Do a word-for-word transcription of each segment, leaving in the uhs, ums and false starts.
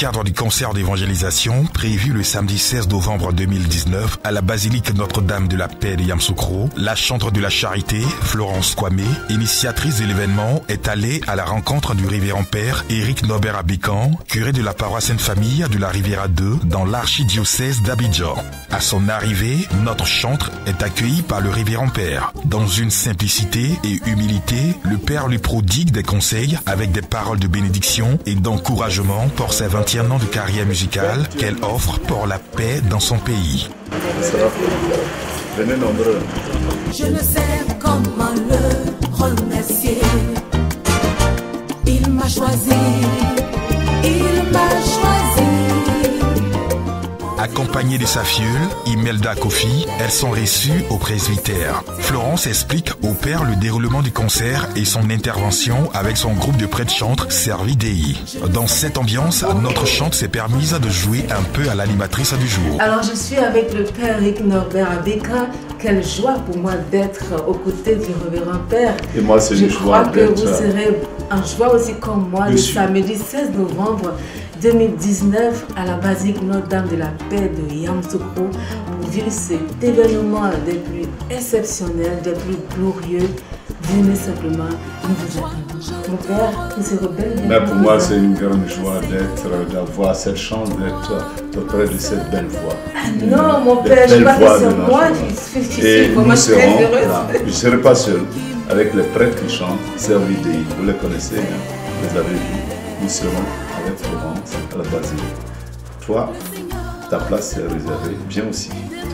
cadre du concert d'évangélisation prévu le samedi seize novembre deux mille dix-neuf à la basilique Notre-Dame de la Paix de Yamoussoukro, la chantre de la charité, Florence Kwame, initiatrice de l'événement, est allée à la rencontre du révérend père Éric Norbert Abékan, curé de la paroisse Sainte-Famille de la Riviera deux dans l'archidiocèse d'Abidjan. À son arrivée, notre chantre est accueilli par le révérend père. Dans une simplicité et humilité, le père lui prodigue des conseils avec des paroles de bénédiction et d'encouragement pour ses vingt et un ans de carrière musicale qu'elle offre pour la paix dans son pays. Venez nombreux. Je ne sais comment le remercier. Il m'a choisi, il m'a choisi. Accompagnée de sa filleule, Imelda Kofi, elles sont reçues au presbytère. Florence explique au père le déroulement du concert et son intervention avec son groupe de prêtres chantres Servi Dei. Dans cette ambiance, notre chante s'est permise de jouer un peu à l'animatrice du jour. Alors je suis avec le père Éric Norbert Abékan. Quelle joie pour moi d'être aux côtés du révérend père. Et moi c'est une joie d'être... Je crois que vous serez en joie aussi comme moi le samedi seize novembre deux mille dix-neuf à la basilique Notre-Dame de la Paix de Yamoussoukro pour vivre cet événement des plus exceptionnels, des plus glorieux. Venez simplement, nous vous attendons. Mon père, vous serez belle. Mais pour moi, c'est une grande joie d'être, d'avoir cette chance d'être auprès de cette belle voix. Ah non, mon père, je ne sais pas que c'est moi qui suis Et nous vraiment serons, très heureuse. là, je ne serai pas seul avec les prêtres qui chantent, Servi Dei. Vous les connaissez, hein? Vous les avez vus. Nous serons avec Florence à la basilique. Toi, ta place est réservée. Viens aussi.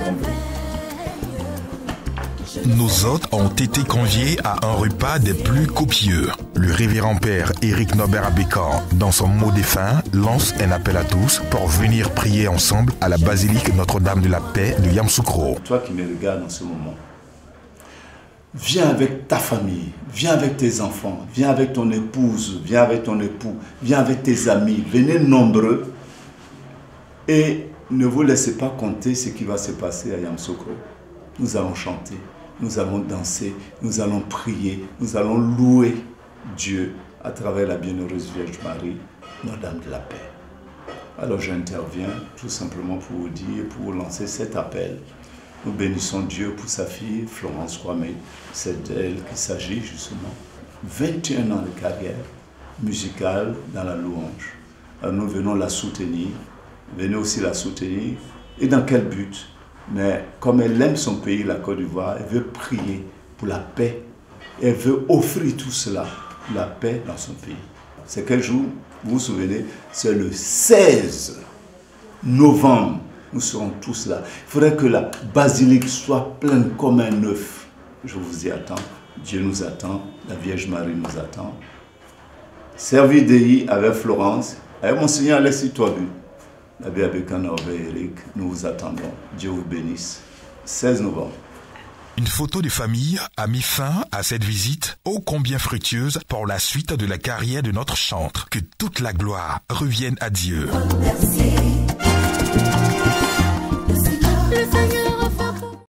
Nos hôtes ont été conviés à un repas des plus copieux. Le révérend père Éric Norbert Abékan, dans son mot de fin, lance un appel à tous pour venir prier ensemble à la basilique Notre-Dame de la Paix de Yamoussoukro. Toi qui me regardes en ce moment, viens avec ta famille, viens avec tes enfants, viens avec ton épouse, viens avec ton époux, viens avec tes amis, venez nombreux et ne vous laissez pas compter ce qui va se passer à Yamoussoukro. Nous allons chanter, nous allons danser, nous allons prier, nous allons louer Dieu à travers la bienheureuse Vierge Marie, Notre-Dame de la Paix. Alors j'interviens tout simplement pour vous dire, pour vous lancer cet appel. Nous bénissons Dieu pour sa fille, Florence Kwame. C'est d'elle qu'il s'agit justement. vingt et un ans de carrière musicale dans la louange. Alors nous venons la soutenir. Venez aussi la soutenir. Et dans quel but? Mais comme elle aime son pays, la Côte d'Ivoire, elle veut prier pour la paix. Elle veut offrir tout cela, la paix dans son pays. C'est quel jour? Vous vous souvenez? C'est le seize novembre. Nous serons tous là. Il faudrait que la basilique soit pleine comme un œuf. Je vous y attends. Dieu nous attend. La Vierge Marie nous attend. Servi Dei avec Florence. Avec Monseigneur Alexis Touabu. L'abbé Abékan Norbert Éric. Nous vous attendons. Dieu vous bénisse. seize novembre. Une photo de famille a mis fin à cette visite ô combien fructueuse pour la suite de la carrière de notre chantre. Que toute la gloire revienne à Dieu. Merci.